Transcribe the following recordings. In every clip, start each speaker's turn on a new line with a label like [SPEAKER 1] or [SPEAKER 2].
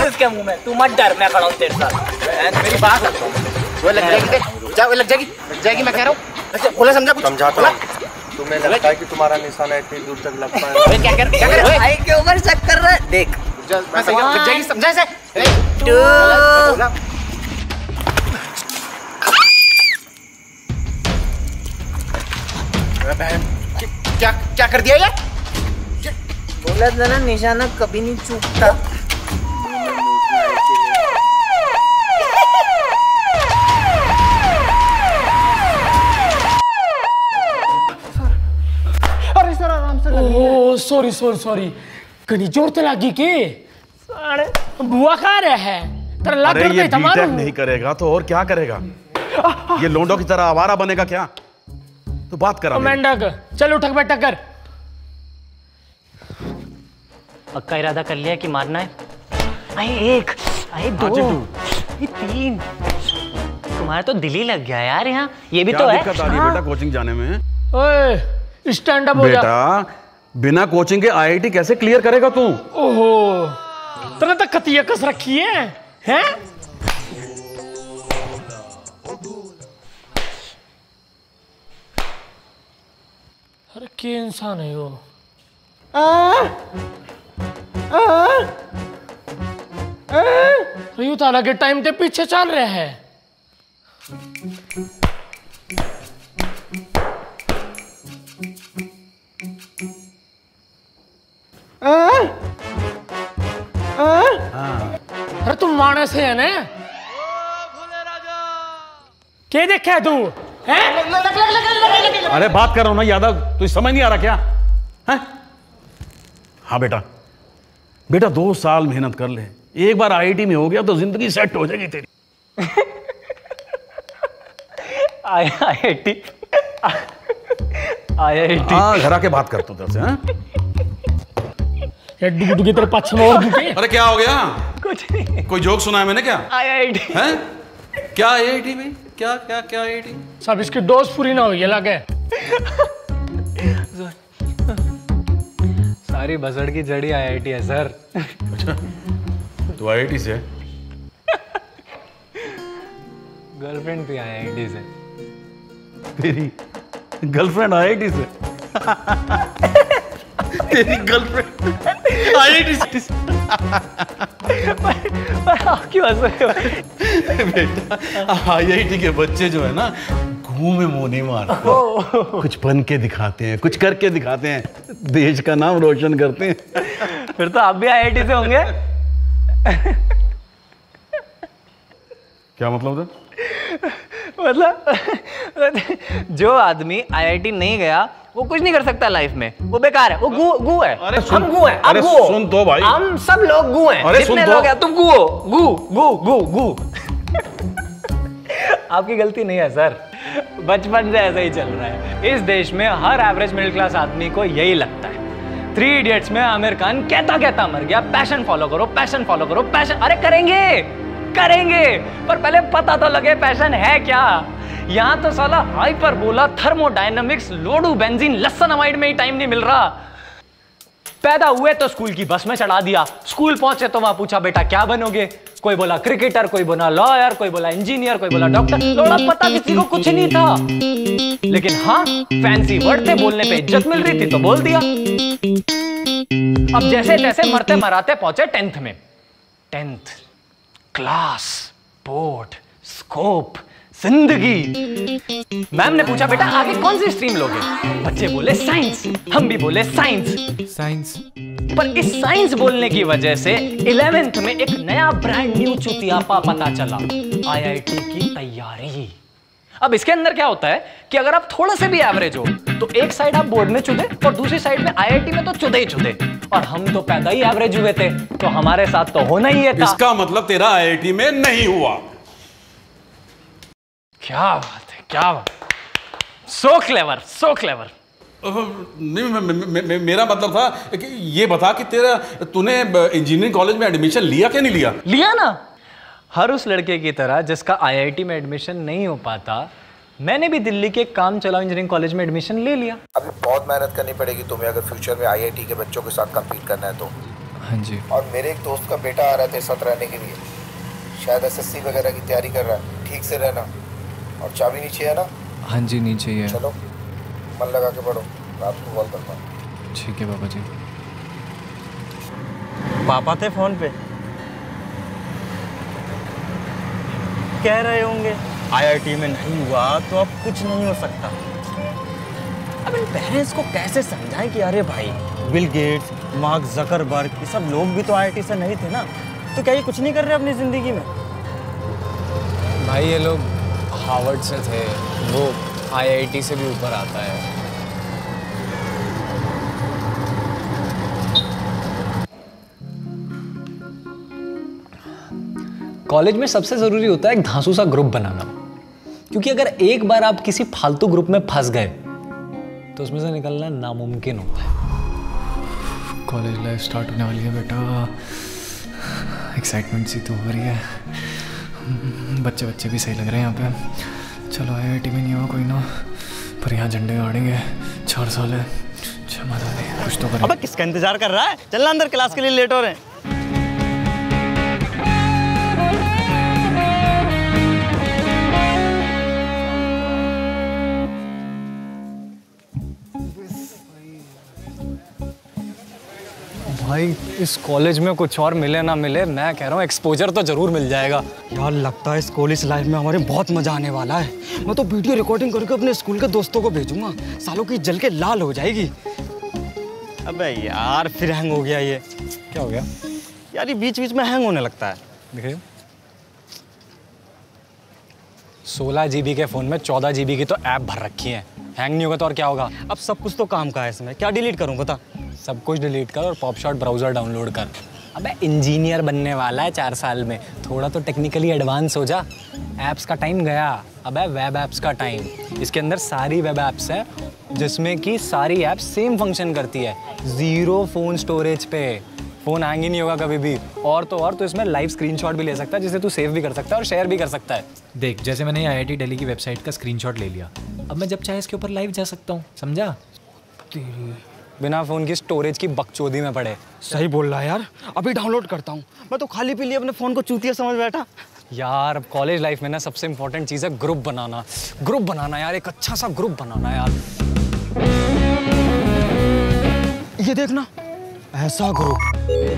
[SPEAKER 1] उसके मुंह में। तू मत डर, मैं खड़ा हूँ तेरे साथ। मेरी बात वो लग जाएगी, मैं कह रहा हूँ। बोला समझा कुछ? समझा तो
[SPEAKER 2] तुम्हें लगता है कि तुम्हारा निशाना इतनी दूर तक लग पाएगा?
[SPEAKER 1] क्या कर भाई के ऊपर शक कर रहा है? देख मैं सही लग जाएगी, समझा से? क्या कर दिया ये? बोला था ना निशाना कभी नहीं चूकता।
[SPEAKER 3] अरे सर आराम से। ओह सॉरी कहीं जोर तो लगी के? अरे बुआ खा रहे हैं तेरा लाख रुपए तमाम
[SPEAKER 4] नहीं करेगा तो और क्या करेगा? ये लोंडो की तरह आवारा बनेगा क्या? तो बात करा
[SPEAKER 3] मेंढक, चल उठक बैठक कर।
[SPEAKER 5] पक्का इरादा कर लिया कि मारना है? आए एक, आए दो, ये तीन। तुम्हारा तो दिल ही लग गया यार यहाँ। ये भी तो है।
[SPEAKER 4] दिक्कत आ रही है बेटा कोचिंग जाने में?
[SPEAKER 3] ओए स्टैंड अप हो जा
[SPEAKER 4] बेटा। बिना कोचिंग के आईआईटी कैसे क्लियर करेगा तू?
[SPEAKER 3] ओहो तेरे तक खतिया कस रखी है हैं? अरे क्या इंसान है वो? यू ताला के टाइम के पीछे चल रहे हैं। अरे तुम मानस है ना? क्या देखा है तू?
[SPEAKER 4] अरे बात कर रहा हूं ना यादव, तुझे समझ नहीं आ रहा क्या? है? हाँ बेटा 2 साल मेहनत कर ले, एक बार आईआईटी में हो गया तो जिंदगी सेट हो जाएगी तेरी।
[SPEAKER 5] आईआईटी
[SPEAKER 4] हाँ घर आके बात करता हूँ तेरे से।
[SPEAKER 3] डुगु की तरफ पश्चिम और दुके।
[SPEAKER 4] अरे क्या हो गया?
[SPEAKER 5] कुछ नहीं।
[SPEAKER 4] कोई जोक सुना है मैंने क्या?
[SPEAKER 5] आईआईटी
[SPEAKER 4] है? क्या आईआईटी में? क्या क्या क्या आईआईटी?
[SPEAKER 3] सब इसकी डोज पूरी ना हुई है लगे।
[SPEAKER 5] सारी बसड़ की जड़ी आईआईटी है सर।
[SPEAKER 4] अच्छा तो आईआईटी से?
[SPEAKER 5] गर्लफ्रेंड थी आईआईटी से।
[SPEAKER 4] तेरी गर्लफ्रेंड आईआईटी से? तेरी गर्लफ्रेंड आईआईटी से?
[SPEAKER 5] क्यों हंस रहे हो?
[SPEAKER 4] बेटा आईआईटी के बच्चे जो है ना घूम में मुंह नहीं मारते, कुछ बन के दिखाते हैं, कुछ करके दिखाते हैं, देश का नाम रोशन करते हैं।
[SPEAKER 5] फिर तो आप भी आईआईटी से होंगे।
[SPEAKER 4] क्या मतलब था?
[SPEAKER 5] मतलब जो आदमी आईआईटी नहीं गया वो कुछ नहीं कर सकता लाइफ में, वो बेकार है, वो गू है। हम गू हैं, आप गू हो।
[SPEAKER 4] सुन तो भाई,
[SPEAKER 5] हम सब लोग गू हैं।
[SPEAKER 4] अरे
[SPEAKER 5] जितने लोग हैं तुम गू हो, गू। आपकी गलती नहीं है सर, बचपन से ऐसा ही चल रहा है। इस देश में हर एवरेज मिडिल क्लास आदमी को यही लगता है। 3 इडियट्स में आमिर खान कहता मर गया, पैशन फॉलो करो, पैशन फॉलो करो, पैशन। अरे करेंगे पर पहले पता तो लगे पैशन है क्या। यहां तो साला हाइपरबोला, थर्मोडायनामिक्स, लोडू बेंजीन, लसन अमाइड में ही टाइम नहीं मिल रहा। पैदा हुए तो स्कूल की बस में चढ़ा दिया, स्कूल पहुंचे तो वहां पूछा बेटा क्या बनोगे? कोई बोला क्रिकेटर, कोई बोला लॉयर, कोई बोला इंजीनियर, कोई बोला डॉक्टर। लोड़ा पता किसी को कुछ नहीं था, लेकिन हाँ फैंसी वर्ड थे, बोलने पे इज्जत मिल रही थी तो बोल दिया। अब जैसे तैसे मरते मराते पहुंचे 10th में। 10th क्लास, बोर्ड, स्कोप, जिंदगी। मैम ने पूछा बेटा आगे कौन सी स्ट्रीम लोगे? बच्चे बोले साइंस, हम भी बोले साइंस। पर इस साइंस बोलने की वजह से 11th में एक नया ब्रांड न्यू चुतियापा पता चला, आईआईटी की तैयारी। अब इसके अंदर क्या होता है कि अगर आप थोड़ा से भी एवरेज हो तो एक साइड आप बोर्ड में चुदे और दूसरी साइड में आईआईटी में तो चुदे ही चुदे। और हम तो पैदा ही एवरेज हुए थे तो हमारे साथ तो होना ही है था।
[SPEAKER 4] इसका मतलब तेरा आईआईटी में नहीं हुआ।
[SPEAKER 3] क्या बात है, क्या बात। So clever.
[SPEAKER 4] नहीं मेरा मतलब था कि ये बता कि तूने इंजीनियरिंग कॉलेज में एडमिशन लिया क्या नहीं लिया?
[SPEAKER 5] लिया ना, हर उस लड़के की तरह जिसका आईआईटी में एडमिशन नहीं हो पाता, मैंने भी दिल्ली के काम चलाओ इंजीनियरिंग कॉलेज में एडमिशन ले लिया।
[SPEAKER 2] अभी बहुत मेहनत करनी पड़ेगी तुम्हें अगर फ्यूचर में आईआईटी के बच्चों के साथ कम्पीट करना है तो।
[SPEAKER 5] हाँ जी।
[SPEAKER 6] और मेरे एक दोस्त का बेटा आ रहा है तेरे साथ रहने के लिए, शायद एसएससी वगैरह की तैयारी कर रहा है। ठीक से रहना, और चाबी नीचे है ना?
[SPEAKER 5] हाँ जी नीचे ही है।
[SPEAKER 6] चलो मन लगा के पढ़ो, रात को कॉल करता हूँ।
[SPEAKER 5] ठीक है पापा जी।
[SPEAKER 2] पापा थे फोन पे, कह रहे होंगे आईआईटी में नहीं हुआ तो अब कुछ नहीं हो सकता। अब इन पेरेंट्स को कैसे समझाएं कि अरे भाई बिल गेट्स, मार्क जकरबर्ग, ये सब लोग भी तो आईआईटी से नहीं थे ना, तो क्या ये कुछ नहीं कर रहे अपनी जिंदगी में?
[SPEAKER 5] भाई ये लोग हार्वर्ड से थे, वो आईआईटी से भी ऊपर आता है। कॉलेज में सबसे जरूरी होता है एक धांसू सा ग्रुप बनाना, क्योंकि अगर एक बार आप किसी फालतू ग्रुप में फंस गए तो उसमें से निकलना नामुमकिन होता है। कॉलेज लाइफ स्टार्ट होने वाली है बेटा, एक्साइटमेंट सी तो हो रही है। बच्चे भी सही लग रहे हैं यहाँ पे। चलो आईआईटी में नहीं हुआ कोई ना, पर यहाँ झंडे गाड़ेंगे। 4 साल है, मजा नहीं, कुछ तो करें।
[SPEAKER 2] अबे किसका इंतजार कर रहा है? चलना अंदर, क्लास के लिए लेट हो रहे हैं।
[SPEAKER 5] भाई इस कॉलेज में कुछ और मिले ना मिले, मैं कह रहा हूँ एक्सपोजर तो जरूर मिल जाएगा।
[SPEAKER 2] यार लगता है इस कॉलेज लाइफ में हमारे बहुत मजा आने वाला है। मैं तो वीडियो रिकॉर्डिंग करके अपने स्कूल के दोस्तों को भेजूंगा, सालों की जल के लाल हो जाएगी। अबे यार फिर हैंग हो गया ये।
[SPEAKER 5] क्या हो गया?
[SPEAKER 2] यार ये बीच बीच में हैंग होने लगता है।
[SPEAKER 5] देखिए 16 GB के फ़ोन में 14 GB की तो ऐप भर रखी है, हैंग नहीं होगा तो और क्या होगा?
[SPEAKER 2] अब सब कुछ तो काम का है इसमें, क्या डिलीट करूँ बता?
[SPEAKER 5] सब कुछ डिलीट कर और पॉपशॉट ब्राउज़र डाउनलोड कर। अबे इंजीनियर बनने वाला है 4 साल में, थोड़ा तो टेक्निकली एडवांस हो जा। ऐप्स का टाइम गया, अबे वेब ऐप्स का टाइम। इसके अंदर सारी वेब ऐप्स हैं जिसमें कि सारी ऐप्स सेम फंक्शन करती है, 0 फ़ोन स्टोरेज पे। फ़ोन हैंग ही नहीं होगा कभी भी। और तो इसमें लाइव स्क्रीनशॉट भी ले सकता है, जिसे तू सेव भी कर सकता है और शेयर भी कर सकता है।
[SPEAKER 7] देख जैसे मैंने आईआईटी दिल्ली की वेबसाइट का स्क्रीनशॉट ले लिया, अब मैं जब चाहे इसके ऊपर लाइव जा सकता हूँ, समझा?
[SPEAKER 5] बिना फ़ोन की स्टोरेज की बकचोदी में पड़े।
[SPEAKER 2] सही बोल रहा है यार, अभी डाउनलोड करता हूँ। मैं तो खाली पी लिए अपने फ़ोन को चूतिया समझ बैठा।
[SPEAKER 5] यार अब कॉलेज लाइफ में ना सबसे इंपॉर्टेंट चीज़ है ग्रुप बनाना यार, एक अच्छा सा ग्रुप बनाना यार।
[SPEAKER 2] ये देखना, ऐसा ग्रुप।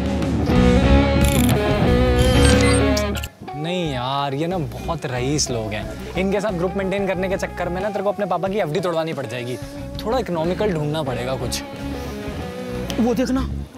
[SPEAKER 5] नहीं यार ये ना बहुत रईस लोग हैं, इनके साथ ग्रुप मेंटेन करने के चक्कर में ना तेरे को अपने पापा की एफडी तोड़वानी पड़ जाएगी। थोड़ा इकोनॉमिकल ढूंढना पड़ेगा कुछ।
[SPEAKER 2] वो देखना,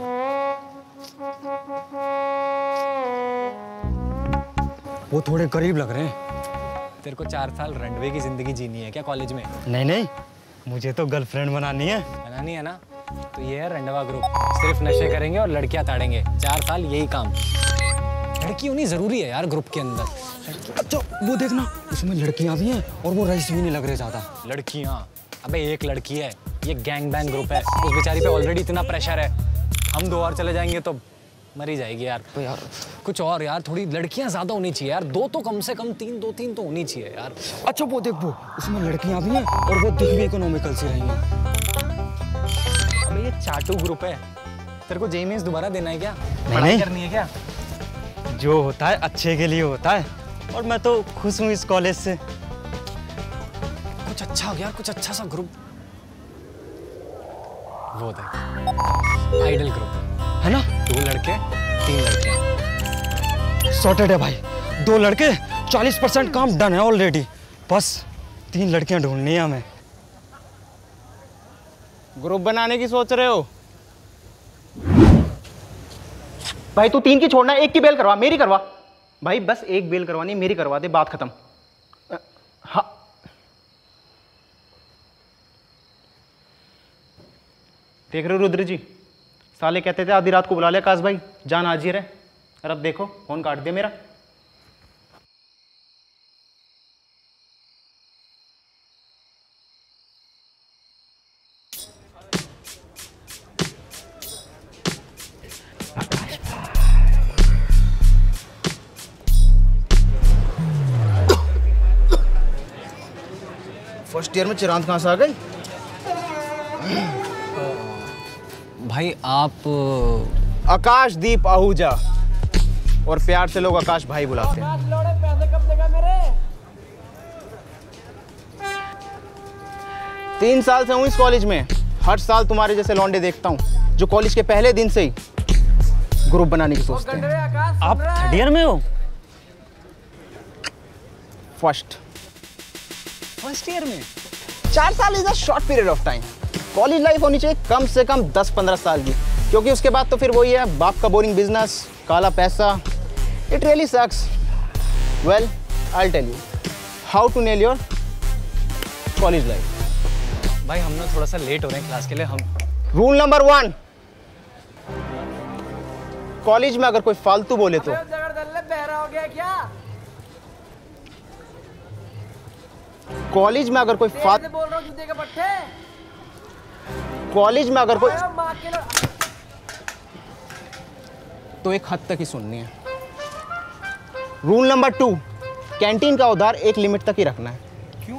[SPEAKER 2] वो थोड़े गरीब लग रहे हैं।
[SPEAKER 5] तेरे को 4 साल रनवे की जिंदगी जीनी है क्या कॉलेज में?
[SPEAKER 2] नहीं, मुझे तो गर्लफ्रेंड बनानी
[SPEAKER 5] है ना, तो ये है रंडवा ग्रुप। सिर्फ नशे करेंगे और लड़कियां ताड़ेंगे, 4 साल यही काम। लड़की होनी जरूरी है यार ग्रुप के अंदर।
[SPEAKER 2] अच्छा वो देखना, उसमें लड़कियां भी हैं और वो रईस भी नहीं लग रहे ज्यादा।
[SPEAKER 5] लड़कियां? अबे एक लड़की है, ये गैंग बैंग ग्रुप है, उस बेचारी पे ऑलरेडी इतना प्रेशर है। हम 2 और चले जाएंगे तो मरी जाएगी यार।
[SPEAKER 2] तो यार
[SPEAKER 5] कुछ और यार, थोड़ी लड़कियां ज्यादा होनी चाहिए यार, 2 तो कम से कम 3 तो होनी चाहिए यार।
[SPEAKER 2] अच्छा वो देख, वो उसमें लड़कियां भी हैं और वो दिख भी इकोनॉमिकल सी रही हैं।
[SPEAKER 5] अबे ये चाटू ग्रुप है, तेरे को जेईई मेंस दोबारा देना है क्या?
[SPEAKER 2] नहीं
[SPEAKER 5] करनी है क्या?
[SPEAKER 2] जो होता है अच्छे के लिए होता है, और मैं तो खुश हूँ इस कॉलेज से।
[SPEAKER 5] कुछ अच्छा हो गया, कुछ अच्छा सा ग्रुप। वो देख, आइडल ग्रुप
[SPEAKER 2] है ना,
[SPEAKER 5] 2 लड़के 3 लड़कियां।
[SPEAKER 2] सॉर्टेड है भाई, 2 लड़के 40% काम डन है ऑलरेडी, बस 3 लड़कियां ढूंढनी है हमें।
[SPEAKER 1] ग्रुप बनाने की सोच रहे हो? भाई तू 3 की छोड़ना, 1 की बेल करवा, मेरी करवा भाई, बस 1 बेल करवानी, मेरी करवा दे, बात खत्म। हाँ देख रहे हो रुद्र जी, साले कहते थे आधी रात को बुला लिया काश भाई, जान हाजिर है, और अब देखो फोन काट दिया मेरा। फर्स्ट ईयर में चिरांद कहाँ से आ गई?
[SPEAKER 5] भाई आप
[SPEAKER 2] आकाशदीप आहूजा, और प्यार से लोग आकाश भाई बुलाते हैं।
[SPEAKER 3] पैसे कब देगा मेरे?
[SPEAKER 2] 3 साल से हूँ इस कॉलेज में। हर साल तुम्हारे जैसे लौंडे देखता हूँ जो कॉलेज के पहले दिन से ही ग्रुप बनाने की सोचते हैं। आप 3rd ईयर में हो? फर्स्ट ईयर में? 4 साल is a short period of time. College life होनी चाहिए कम से कम 10-15 साल की, क्योंकि उसके बाद तो फिर वही है, बाप का बोरिंग बिजनेस, काला पैसा। It really sucks. Well, I tell you how to nail your college life.
[SPEAKER 5] भाई हम ना थोड़ा सा लेट हो रहे हैं क्लास के लिए। हम
[SPEAKER 2] रूल नंबर 1, कॉलेज में अगर कोई फालतू बोले तो
[SPEAKER 3] बहरा हो गया क्या?
[SPEAKER 2] कॉलेज में अगर कोई
[SPEAKER 3] बोल रहा हूँ जूते के पट्टे।
[SPEAKER 2] कॉलेज में अगर कोई तो एक हद तक ही सुननी है। रूल नंबर 2, कैंटीन का उधार एक लिमिट तक ही रखना है।
[SPEAKER 5] क्यों?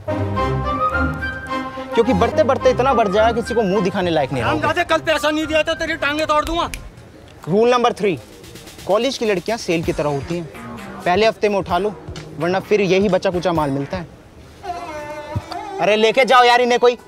[SPEAKER 2] क्योंकि बढ़ते बढ़ते इतना बढ़ जाएगा किसी को मुंह दिखाने लायक नहीं रहोगे।
[SPEAKER 3] कल पैसा नहीं दिया तो तेरी टांगे तोड़ दूंगा।
[SPEAKER 2] रूल नंबर 3, कॉलेज की लड़कियां सेल की तरह होती हैं, पहले हफ्ते में उठा लो वरना फिर यही बचा कुचा माल मिलता है। अरे लेके जाओ यार इन्हें कोई।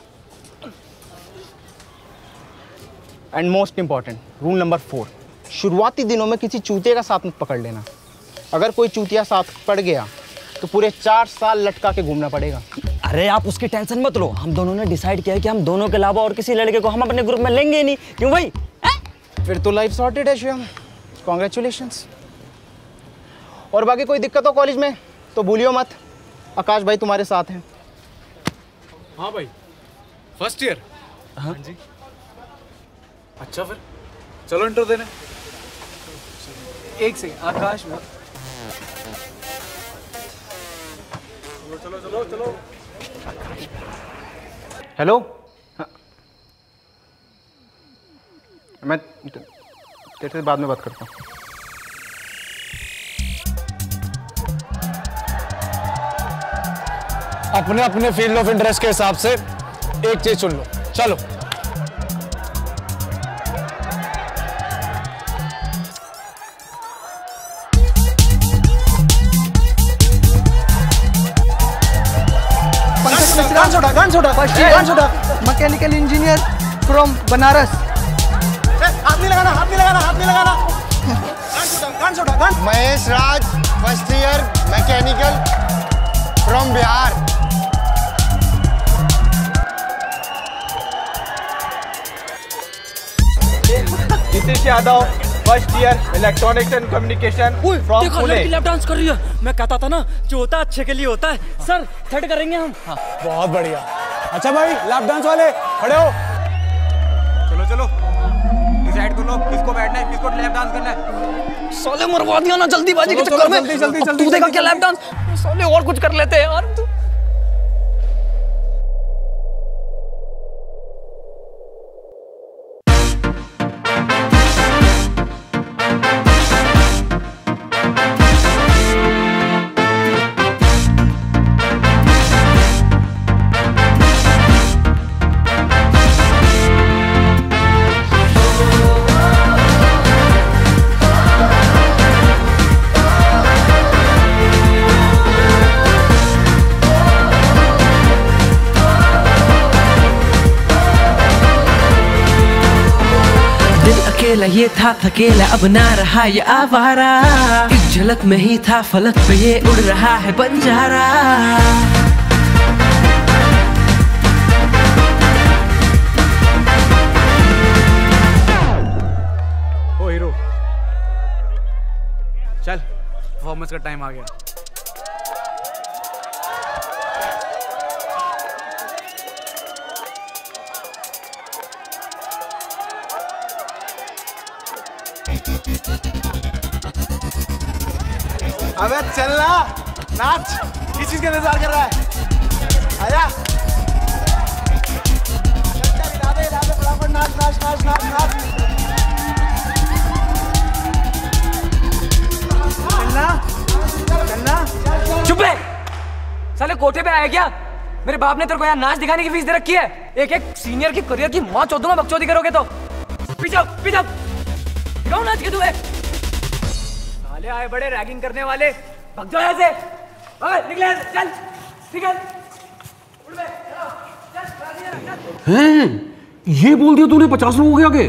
[SPEAKER 2] And most important, rule number 4, शुरुआती दिनों में किसी चूतिया का साथ मत पकड़ लेना। अगर कोई चूतिया साथ पड़ गया तो पूरे 4 साल लटका के घूमना पड़ेगा। अरे आप उसकी टेंशन मत लो, हम दोनों ने डिसाइड किया है कि हम दोनों के अलावा और किसी लड़के को हम अपने ग्रुप में लेंगे ही नहीं। क्यों भाई? फिर तो लाइफ सॉर्टेड है शिवम, कॉन्ग्रेचुलेशंस। और बाकी कोई दिक्कत हो कॉलेज में तो भूलियो मत, आकाश भाई तुम्हारे साथ हैं।
[SPEAKER 8] हाँ भाई, फर्स्ट ईयर?
[SPEAKER 2] हाँ
[SPEAKER 5] जी।
[SPEAKER 8] अच्छा फिर चलो इंट्रो देने।
[SPEAKER 5] एक सेकंड, आकाश में
[SPEAKER 8] चलो चलो चलो।
[SPEAKER 2] हेलो, हाँ। मैं तेरे से बाद में बात करता हूँ।
[SPEAKER 3] अपने अपने फील्ड ऑफ इंटरेस्ट के हिसाब से एक चीज चुन लो। चलो।
[SPEAKER 9] Mechanical engineer from Banaras.
[SPEAKER 2] हाथ नहीं लगाना, हाथ नहीं लगाना, हाथ नहीं लगाना। Mahesh Raj, first year mechanical from Bihar.
[SPEAKER 9] Nitish Yadav, first year electronics and communication from Pune.
[SPEAKER 3] Lap dance कर रही है। मैं कहता था ना जो होता है अच्छे के लिए होता है। सर थर्ड करेंगे हम। हाँ।
[SPEAKER 9] बहुत बढ़िया। अच्छा भाई, लैप डांस वाले खड़े हो। चलो चलो डिसाइड कर लो किसको बैठना है, किसको लैप डांस करना है।
[SPEAKER 3] साले मरवा दिया ना जल्दीबाजी के चक्कर में।
[SPEAKER 9] जल्दी जल्दी
[SPEAKER 3] तू देगा क्या लैप डांस? साले और कुछ कर लेते हैं यार।
[SPEAKER 10] ये था थकेला अब ना रहा ये आवारा, एक झलक में ही था फलक पे ये उड़ रहा है बंजारा।
[SPEAKER 8] ओ हीरो, चल परफॉर्मेंस का टाइम आ गया।
[SPEAKER 9] अबे चलना, नाच। किस चीज का इंतजार कर रहा है? आजा। फटाफट नाच नाच नाच नाच नाच। चलना चलना।
[SPEAKER 3] चुप रहे। साले कोठे पे आया क्या? मेरे बाप ने तेरे को यहाँ नाच दिखाने की फीस दे रखी है। एक एक सीनियर की करियर की माँ चौधरी बकचोदी करोगे तो। पीछे पीछे।
[SPEAKER 5] दिखाओ नाच के तुम्हें। साले आए बड़े रैगिंग करने वाले, भाग जाओ यहाँ से। निकले चल, निकल।
[SPEAKER 4] हैं? ये बोल दिया तूने 50 लोगों के आगे?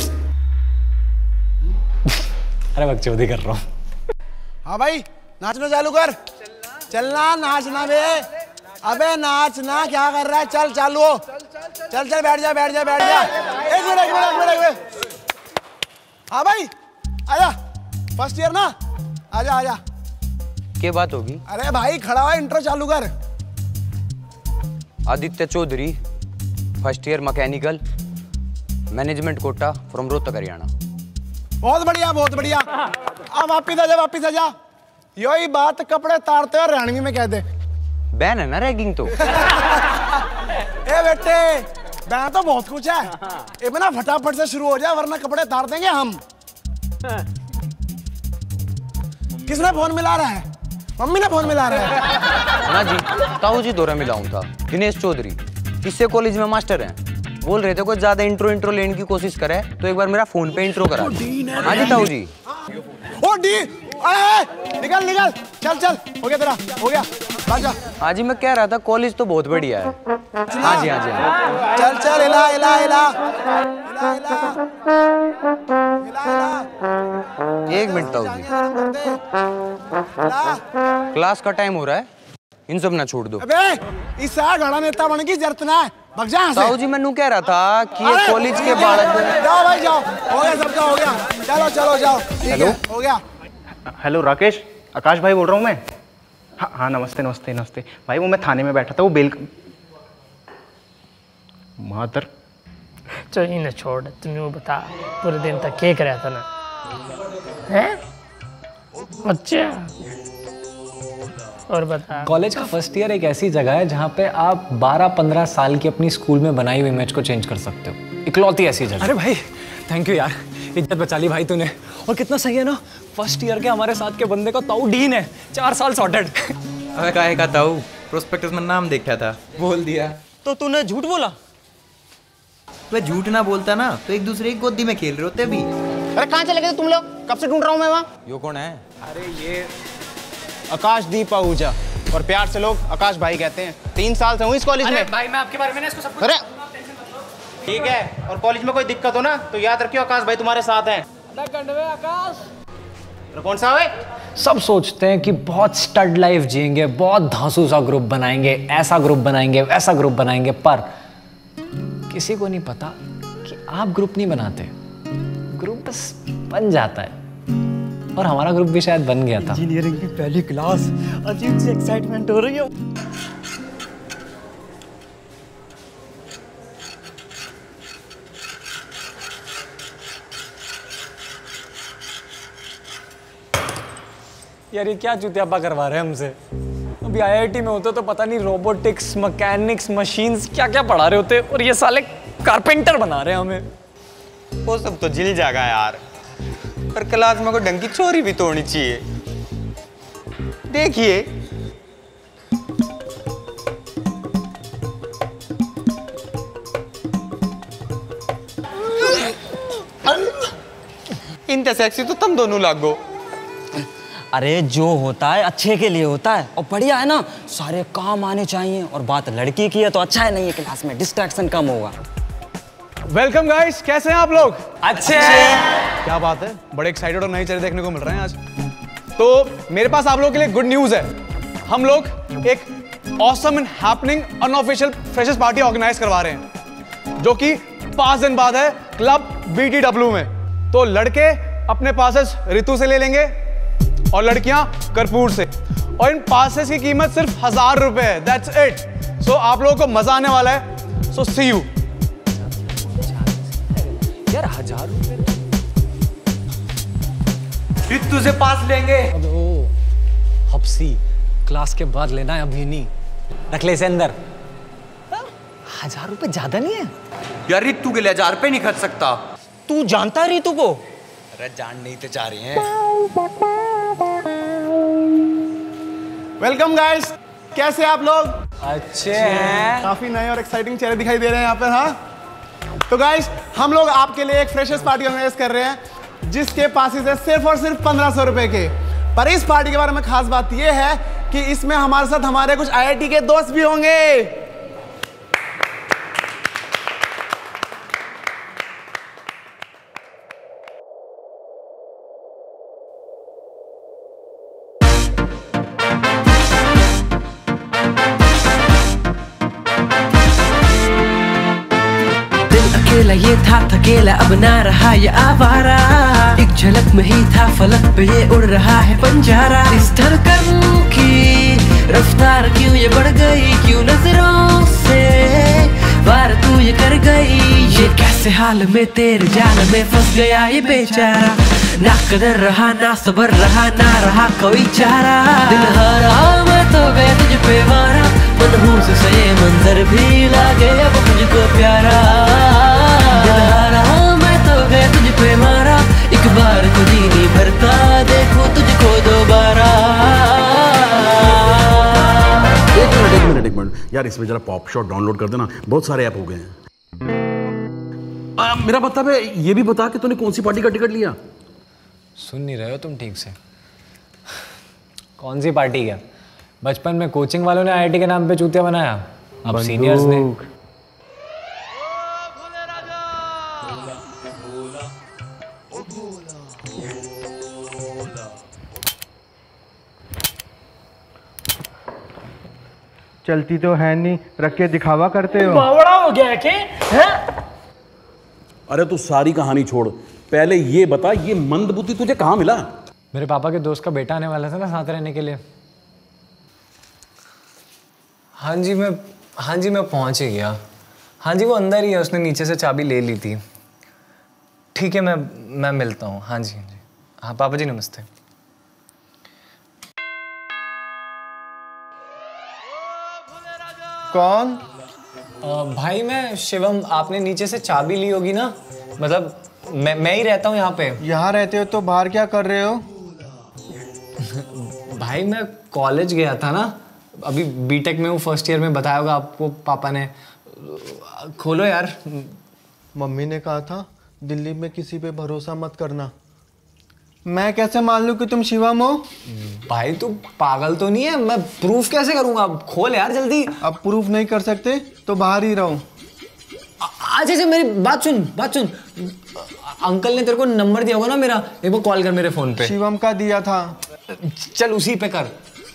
[SPEAKER 5] अरे बकचोदी कर रहा हूँ।
[SPEAKER 11] हाँ भाई नाचना चालू कर। चलना नाचना बे। अबे नाचना क्या कर रहा है? चल चालू हो। चल चल बैठ जा बैठ जा बैठ जा। एक मिनट। हाँ भाई आजा, फर्स्ट ईयर ना, आजा आजा।
[SPEAKER 9] क्या बात होगी?
[SPEAKER 11] अरे भाई खड़ा हुआ, इंट्रो चालू कर।
[SPEAKER 9] Aditya Chaudhary, first year mechanical, management quota from Rohtak Haryana.
[SPEAKER 11] बहुत बढ़िया बहुत बढ़िया। अब वापिस आ जा। यही बात कपड़े तारते और हरियाणवी में कहते।
[SPEAKER 9] बैन है ना रैगिंग तो।
[SPEAKER 11] ए बेटे बैन तो बहुत कुछ है। ए बना फटाफट से शुरू हो जाए वरना कपड़े तार देंगे हम। किसने फोन मिला रहा है? मम्मी ने फोन मिला रहा है
[SPEAKER 9] ना जी, ताऊ जी दौरा मिला था। दिनेश चौधरी किससे कॉलेज में मास्टर हैं, बोल रहे थे कोई ज्यादा इंट्रो लेने की कोशिश करे तो एक बार मेरा फोन पे इंट्रो करा। हाँ जी ताऊ जी।
[SPEAKER 11] ओ डी निकल चल हो गया तेरा, हो गया बाजा।
[SPEAKER 9] हाँ जी मैं कह रहा था कॉलेज तो बहुत बढ़िया है। हाँ जी
[SPEAKER 11] चल हिला।
[SPEAKER 9] एक मिनट ताऊ जी, क्लास का टाइम हो रहा है, इन सब ना छोड़ दो।
[SPEAKER 11] अबे इस घड़ा नेता बन की जरूरत ना है, भग जा।
[SPEAKER 9] ताऊ जी मैंने कह रहा था कि ये कॉलेज के बालक।
[SPEAKER 11] जाओ भाई जाओ, हो गया सबका हो गया। चलो जाओ, ठीक है हो गया।
[SPEAKER 12] हेलो राकेश, आकाश भाई बोल रहा हूँ मैं। हाँ नमस्ते भाई, वो मैं थाने में बैठा था, वो बेल मातर।
[SPEAKER 3] चल इन्हें छोड़, तुम्हें वो बता पूरे दिन तक क्या कराया था ना? हैं? अच्छा और बता।
[SPEAKER 5] कॉलेज का फर्स्ट ईयर एक ऐसी जगह है जहाँ पे आप 12-15 साल की अपनी स्कूल में बनाई हुई इमेज को चेंज कर सकते हो। इकलौती ऐसी जगह। अरे भाई थैंक यू यार, इज्जत बचा ली भाई तूने। और कितना सही है ना, फर्स्ट ईयर के हमारे साथ के बंदे का ताऊ डीन है, 4 साल सॉर्टेड।
[SPEAKER 13] अबे काहे का ताऊ, प्रोस्पेक्टस में नाम देखा था, बोल दिया।
[SPEAKER 2] तो तूने झूठ बोला?
[SPEAKER 13] तो झूठ ना बोलता ना तो एक दूसरे की गोदी में खेल रहे होते अभी।
[SPEAKER 1] अरे कहाँ चले गए तुम लोग? कब से ढूंढ रहा हूँ मैं वहाँ।
[SPEAKER 9] यो कौन है?
[SPEAKER 12] अरे ये आकाशदीप आहूजा, और प्यार से लोग आकाश भाई कहते हैं। 3 साल से हूँ इस कॉलेज में।
[SPEAKER 1] भाई मैं आपके बारे में इसको सब।
[SPEAKER 12] अरे ठीक है, और कॉलेज में कोई दिक्कत हो ना तो याद रखियो आकाश भाई तुम्हारे साथ हैं।
[SPEAKER 3] आकाश
[SPEAKER 12] कौन सा है?
[SPEAKER 5] सब सोचते हैं कि बहुत स्टड लाइफ जिएंगे, बहुत धांसू सा ग्रुप बनाएंगे, ऐसा ग्रुप बनाएंगे, वैसा ग्रुप बनाएंगे, पर किसी को नहीं पता कि आप ग्रुप नहीं बनाते, ग्रुप बस बन जाता है। और हमारा ग्रुप भी शायद बन गया था।
[SPEAKER 2] इंजीनियरिंग की पहली क्लास, अजीब सी एक्साइटमेंट हो रही है।
[SPEAKER 5] यार ये क्या चुतियापा करवा रहे हैं हमसे? अभी आईआईटी में होते तो पता नहीं रोबोटिक्स, मैकेनिक्स, मशीन्स क्या क्या पढ़ा रहे होते, और ये साले कारपेंटर बना रहे हैं हमें।
[SPEAKER 9] वो सब तो जिल जाएगा यार, पर क्लास में कोई ढंग की चोरी भी तो होनी चाहिए। देखिए इनते सेक्सी तो तुम दोनों लागो।
[SPEAKER 2] अरे जो होता है अच्छे के लिए होता है, और बढ़िया है ना, सारे काम आने चाहिए। और बात लड़की की है तो अच्छा है, नहीं है क्लास में डिस्ट्रैक्शन कम होगा।
[SPEAKER 8] वेलकम गाइस, कैसे हैं आप लोग?
[SPEAKER 5] अच्छे।
[SPEAKER 8] क्या बात है, बड़े एक्साइटेड और नए चेहरे देखने को मिल रहे हैं आज। तो मेरे पास आप लोगों के लिए गुड न्यूज़ है। हम लोग एक awesome and happening unofficial freshers party organise करवा रहे हैं, जो कि 5 दिन बाद है क्लब BTW में। तो लड़के अपने पासेस ऋतु से ले लेंगे और लड़कियां कर्पूर से, और इन पासेस की कीमत सिर्फ 1000 रुपए है। That's it. सो आप लोगों को मजा आने वाला है। So see you.
[SPEAKER 5] यार 1000 रुपए
[SPEAKER 13] ऋतु से पास लेंगे।
[SPEAKER 5] अबे ओ हप्सी, क्लास के बाद लेना है, अभी नहीं। रख ले इसे अंदर। 1000 रुपए ज्यादा नहीं है
[SPEAKER 13] यार, ऋतु के लिए 1000 रुपए नहीं खर्च सकता।
[SPEAKER 2] तू जानता है ऋतु को?
[SPEAKER 13] अरे जान नहीं तो चाह रही हैं।
[SPEAKER 11] वेलकम गाइस, कैसे आप लोग?
[SPEAKER 5] अच्छे हैं।
[SPEAKER 11] काफी नए और एक्साइटिंग चेहरे दिखाई दे रहे हैं यहाँ पर। हाँ तो गाइस, हम लोग आपके लिए एक फ्रेशर्स पार्टी ऑर्गेनाइज कर रहे हैं, जिसके पासेस है सिर्फ और सिर्फ 1500 रुपए के। पर इस पार्टी के बारे में खास बात यह है कि इसमें हमारे साथ हमारे कुछ IIT के दोस्त भी होंगे।
[SPEAKER 10] अकेला ये था थकेला, अब ना रहा ये आवारा। एक झलक में ही था फलक पे ये उड़ रहा है पंजारा। इस धड़कन की रफ्तार क्यों ये बढ़ गई, क्यों नजरों से वार तू ये कर गई। ये कैसे हाल में तेरे जाल में फंस गया ये बेचारा। ना कदर रहा ना सबर रहा, ना रहा कोई चारा। दिल हारा मैं तो गया तुझ पे मारा, मनहूस से ये मंजर भी लागे अब मुझको प्यारा। दिल हारा मैं तो गया तुझ पे मारा, एक बार को जी नहीं भरता देखो तुझको दोबारा।
[SPEAKER 4] एक मिनट यार, इसमें जरा पॉप शॉट डाउनलोड कर देना, बहुत सारे ऐप हो गए हैं। मेरा मतलब है ये भी बता कि तूने कौन सी पार्टी का टिकट लिया?
[SPEAKER 7] सुन नहीं रहे हो तुम ठीक से? कौन सी पार्टी क्या? बचपन में कोचिंग वालों ने IIT के नाम पे चूतिया बनाया, अब सीनियर्स ने।
[SPEAKER 14] चलती तो है नहीं, रख के दिखावा करते हो।
[SPEAKER 3] बावड़ा हो गया के हैं?
[SPEAKER 4] अरे तू सारी कहानी छोड़, पहले ये बता ये मंदबुद्धि तुझे कहाँ मिला?
[SPEAKER 7] मेरे पापा के दोस्त का बेटा आने वाला था ना साथ रहने के लिए। हाँ जी मैं पहुंच ही गया। हाँ जी वो अंदर ही है, उसने नीचे से चाबी ले ली थी। ठीक है मैं मिलता हूँ। हाँ जी हाँ पापा जी नमस्ते।
[SPEAKER 14] कौन?
[SPEAKER 7] भाई मैं शिवम, आपने नीचे से चाबी ली होगी ना, मतलब मैं ही रहता हूँ यहाँ पे।
[SPEAKER 14] यहाँ रहते हो तो बाहर क्या कर रहे हो?
[SPEAKER 7] भाई मैं कॉलेज गया था ना, अभी बीटेक में हूँ, फर्स्ट ईयर में, बताया होगा आपको पापा ने। खोलो यार।
[SPEAKER 14] मम्मी ने कहा था दिल्ली में किसी पे भरोसा मत करना। मैं कैसे मान लूँ कि तुम शिवम हो?
[SPEAKER 7] भाई तू पागल तो नहीं है? मैं प्रूफ कैसे करूँगा? खोल यार जल्दी।
[SPEAKER 14] अब प्रूफ नहीं कर सकते तो बाहर ही रहो।
[SPEAKER 7] अच्छा मेरी बात सुन अंकल ने तेरे को नंबर दिया होगा ना मेरा, एक बार कॉल कर मेरे फोन पे।
[SPEAKER 14] शिवम का दिया था।
[SPEAKER 7] चल उसी पे कर।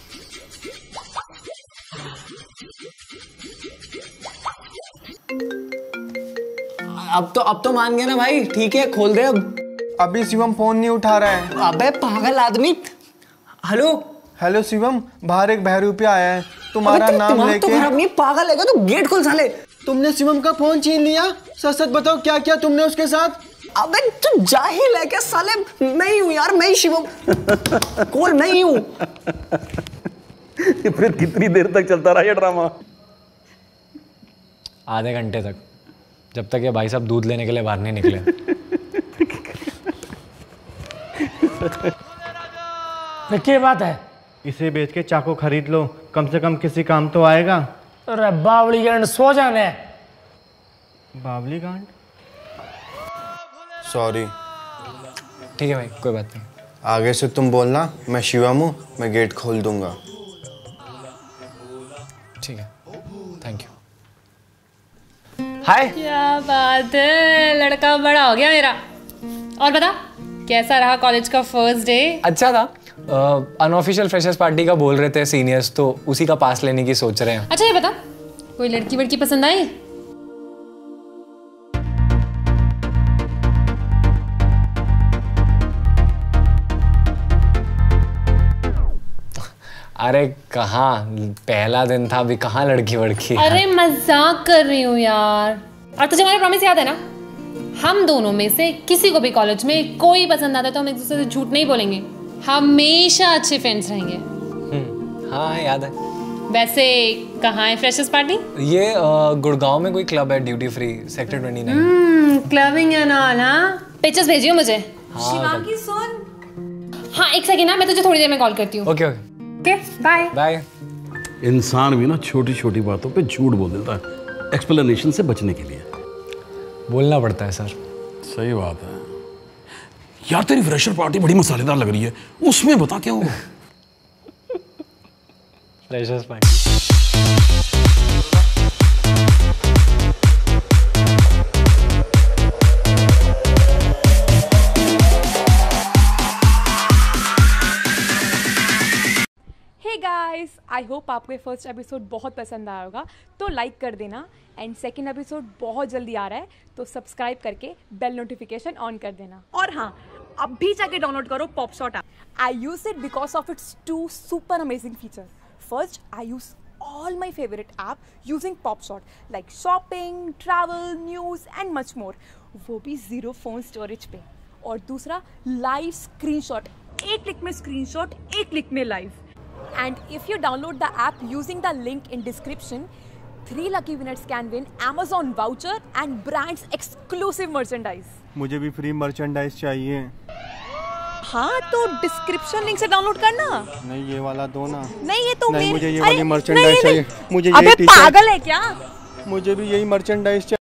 [SPEAKER 7] अब तो मान गया ना भाई? ठीक है खोल दे अब।
[SPEAKER 14] अभी शिवम फोन नहीं उठा रहा है।
[SPEAKER 7] अबे पागल आदमी।
[SPEAKER 14] हेलो शिवम, बाहर एक बहरूपिया आया है तुम्हारा नाम लेके।
[SPEAKER 7] तो खराब नहीं, पागल है क्या? तो गेट खोल साले।
[SPEAKER 14] तुमने शिवम का फोन छीन लिया? सच सच बताओ क्या किया तुमने उसके साथ?
[SPEAKER 7] अबे तू जाहिल है क्या साले? मैं ही हूँ यार, मैं ही शिवम। खोल, मैं ही हूँ।
[SPEAKER 4] फिर कितनी देर तक चलता रहा ये ड्रामा?
[SPEAKER 7] आधे घंटे तक, जब तक ये भाई साहब दूध लेने के लिए बाहर नहीं निकले।
[SPEAKER 3] क्या बात है?
[SPEAKER 14] इसे बेच के चाकू खरीद लो, कम से कम किसी काम तो आएगा।
[SPEAKER 3] अरे बावली गांड सो जाने।
[SPEAKER 14] बावली गांड?
[SPEAKER 6] सॉरी।
[SPEAKER 7] ठीक है भाई, कोई बात नहीं।
[SPEAKER 6] आगे से तुम बोलना मैं शिवम हूँ, मैं गेट खोल दूंगा।
[SPEAKER 7] ठीक है, थैंक यू। हाय।
[SPEAKER 15] क्या बात है, लड़का बड़ा हो गया मेरा। और बता कैसा रहा कॉलेज का फर्स्ट डे?
[SPEAKER 7] अच्छा था। अनऑफिशियल फ्रेशर्स पार्टी का बोल रहे थे सीनियर्स, तो उसी का पास लेने की सोच रहे हैं।
[SPEAKER 15] अच्छा ये बता, कोई लड़की वड़की पसंद आई?
[SPEAKER 7] अरे कहाँ, पहला दिन था, अभी कहाँ लड़की वड़की।
[SPEAKER 15] अरे मजाक कर रही हूँ यार। और तुझे हमारा प्रॉमिस याद है ना, हम दोनों में से किसी को भी कॉलेज में कोई पसंद आता है तो हम एक दूसरे से झूठ नहीं बोलेंगे, हमेशा अच्छे फ्रेंड्स रहेंगे।
[SPEAKER 7] हाँ याद है।
[SPEAKER 15] वैसे कहाँ है फ्रेशर्स पार्टी?
[SPEAKER 7] ये गुड़गांव में कोई क्लब है, duty free, sector 29।
[SPEAKER 15] Clubbing and all. हाँ पिक्चर्स भेजियो मुझे।
[SPEAKER 16] शिवांगी सुन।
[SPEAKER 15] हाँ एक सेकंड ना, मैं तुझे थोड़ी देर में कॉल करती हूँ।
[SPEAKER 7] Okay
[SPEAKER 15] bye
[SPEAKER 7] bye.
[SPEAKER 4] इंसान भी ना छोटी छोटी बातों पे झूठ बोल देता है एक्सप्लेनेशन से बचने के लिए।
[SPEAKER 7] बोलना पड़ता है सर।
[SPEAKER 4] सही बात है। यार तेरी फ्रेशर पार्टी बड़ी मसालेदार लग रही है, उसमें बता क्या होगा?
[SPEAKER 5] Freshers party.
[SPEAKER 17] Hey guys, I hope आपको फर्स्ट एपिसोड बहुत पसंद आया होगा, तो लाइक कर देना। एंड सेकंड एपिसोड बहुत जल्दी आ रहा है, तो सब्सक्राइब करके बेल नोटिफिकेशन ऑन कर देना। और हाँ, अभी जाके डाउनलोड करो Popshot app. I use it because of its 2 super amazing feature. First, I use all my favorite app using PopShot like shopping, travel, news and much more, वो भी 0 phone storage पे। और दूसरा, live screenshot, एक click में screenshot, एक click में live। And if you download the app using the link in description, 3 lucky winners can win Amazon voucher and brands exclusive merchandise।
[SPEAKER 14] मुझे भी फ्री मर्चेंडाइज चाहिए।
[SPEAKER 17] हाँ, तो डिस्क्रिप्शन लिंक से डाउनलोड करना।
[SPEAKER 14] नहीं, ये वाला दो ना।
[SPEAKER 17] नहीं, ये तो
[SPEAKER 14] नहीं,
[SPEAKER 17] मेरे...
[SPEAKER 14] मुझे ये वाली मर्चेंडाइज चाहिए। मुझे
[SPEAKER 17] अबे
[SPEAKER 14] ये
[SPEAKER 17] पागल है क्या?
[SPEAKER 14] मुझे भी यही मर्चेंडाइज चाहिए।